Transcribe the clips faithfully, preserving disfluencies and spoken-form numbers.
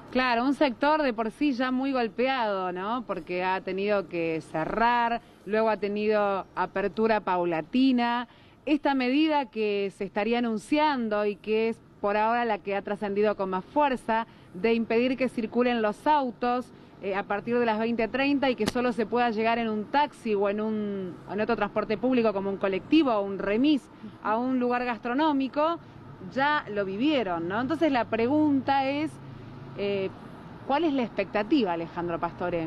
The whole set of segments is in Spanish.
Claro, un sector de por sí ya muy golpeado, ¿no? Porque ha tenido que cerrar, luego ha tenido apertura paulatina. Esta medida que se estaría anunciando y que es por ahora la que ha trascendido con más fuerza, de impedir que circulen los autos eh, a partir de las veinte treinta y que solo se pueda llegar en un taxi o en, un, en otro transporte público como un colectivo o un remis a un lugar gastronómico, ya lo vivieron, ¿no? Entonces la pregunta es... Eh, ¿cuál es la expectativa, Alejandro Pastore?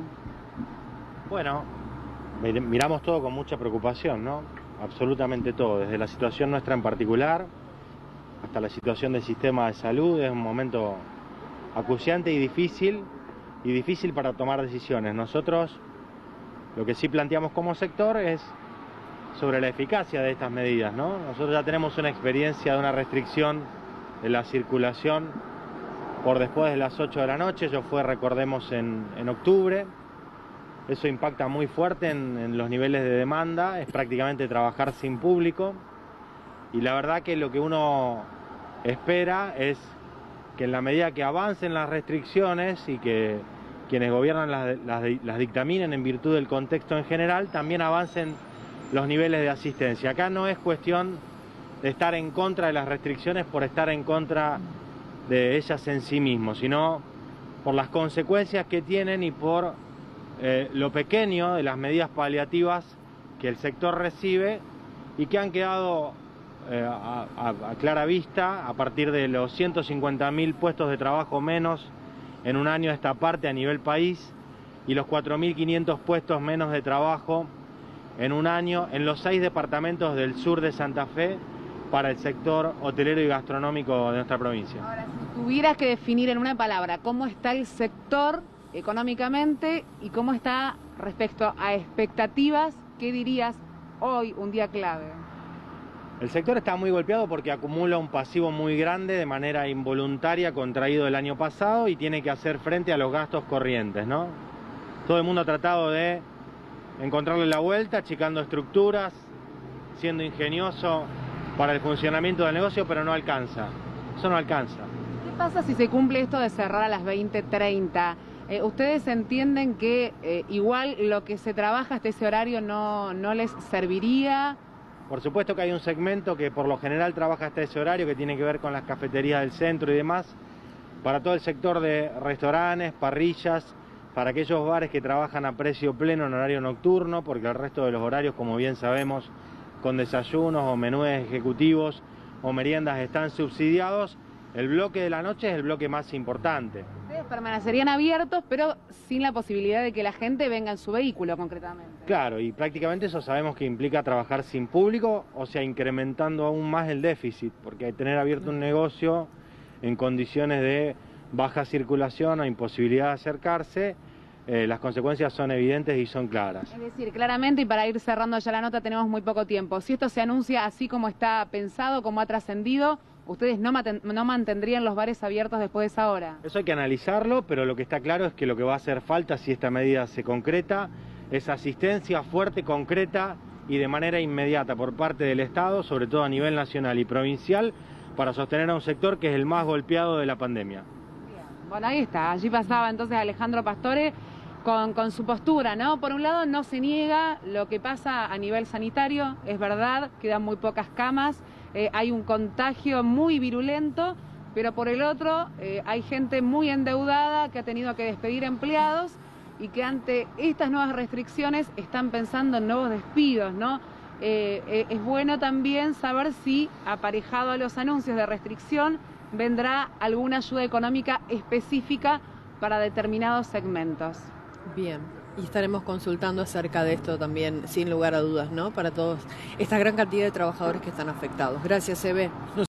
Bueno, miramos todo con mucha preocupación, ¿no? Absolutamente todo, desde la situación nuestra en particular hasta la situación del sistema de salud. Es un momento acuciante y difícil, y difícil para tomar decisiones. Nosotros lo que sí planteamos como sector es sobre la eficacia de estas medidas, ¿no? Nosotros ya tenemos una experiencia de una restricción de la circulación por después de las ocho de la noche. Yo fue, recordemos, en, en octubre. Eso impacta muy fuerte en, en los niveles de demanda, es prácticamente trabajar sin público. Y la verdad que lo que uno espera es que en la medida que avancen las restricciones y que quienes gobiernan las, las, las dictaminen en virtud del contexto en general, también avancen los niveles de asistencia. Acá no es cuestión de estar en contra de las restricciones por estar en contra de ellas en sí mismos, sino por las consecuencias que tienen y por eh, lo pequeño de las medidas paliativas que el sector recibe y que han quedado eh, a, a, a clara vista a partir de los ciento cincuenta mil puestos de trabajo menos en un año a esta parte a nivel país y los cuatro mil quinientos puestos menos de trabajo en un año en los seis departamentos del sur de Santa Fe para el sector hotelero y gastronómico de nuestra provincia. Ahora, si tuvieras que definir en una palabra cómo está el sector económicamente y cómo está respecto a expectativas, ¿qué dirías hoy, un día clave? El sector está muy golpeado porque acumula un pasivo muy grande de manera involuntaria contraído el año pasado y tiene que hacer frente a los gastos corrientes, ¿no? Todo el mundo ha tratado de encontrarle la vuelta, achicando estructuras, siendo ingenioso para el funcionamiento del negocio, pero no alcanza. Eso no alcanza. ¿Qué pasa si se cumple esto de cerrar a las veinte treinta? Eh, ¿Ustedes entienden que eh, igual lo que se trabaja hasta ese horario no, no les serviría? Por supuesto que hay un segmento que por lo general trabaja hasta ese horario, que tiene que ver con las cafeterías del centro y demás. Para todo el sector de restaurantes, parrillas, para aquellos bares que trabajan a precio pleno en horario nocturno, porque el resto de los horarios, como bien sabemos, con desayunos o menús ejecutivos o meriendas están subsidiados, el bloque de la noche es el bloque más importante. Ustedes permanecerían abiertos, pero sin la posibilidad de que la gente venga en su vehículo, concretamente. Claro, y prácticamente eso sabemos que implica trabajar sin público, o sea, incrementando aún más el déficit, porque tener abierto un negocio en condiciones de baja circulación o imposibilidad de acercarse, Eh, las consecuencias son evidentes y son claras. Es decir, claramente, y para ir cerrando ya la nota, tenemos muy poco tiempo. Si esto se anuncia así como está pensado, como ha trascendido, ¿ustedes no, no mantendrían los bares abiertos después de esa hora? Eso hay que analizarlo, pero lo que está claro es que lo que va a hacer falta, si esta medida se concreta, es asistencia fuerte, concreta y de manera inmediata por parte del Estado, sobre todo a nivel nacional y provincial, para sostener a un sector que es el más golpeado de la pandemia. Bien. Bueno, ahí está. Allí pasaba entonces Alejandro Pastore Con, con su postura, ¿no? Por un lado no se niega lo que pasa a nivel sanitario, es verdad, quedan muy pocas camas, eh, hay un contagio muy virulento, pero por el otro eh, hay gente muy endeudada que ha tenido que despedir empleados y que ante estas nuevas restricciones están pensando en nuevos despidos, ¿no? Eh, eh, es bueno también saber si, aparejado a los anuncios de restricción, vendrá alguna ayuda económica específica para determinados segmentos. Bien, y estaremos consultando acerca de esto también, sin lugar a dudas, ¿no? Para todos, esta gran cantidad de trabajadores que están afectados. Gracias, Eve.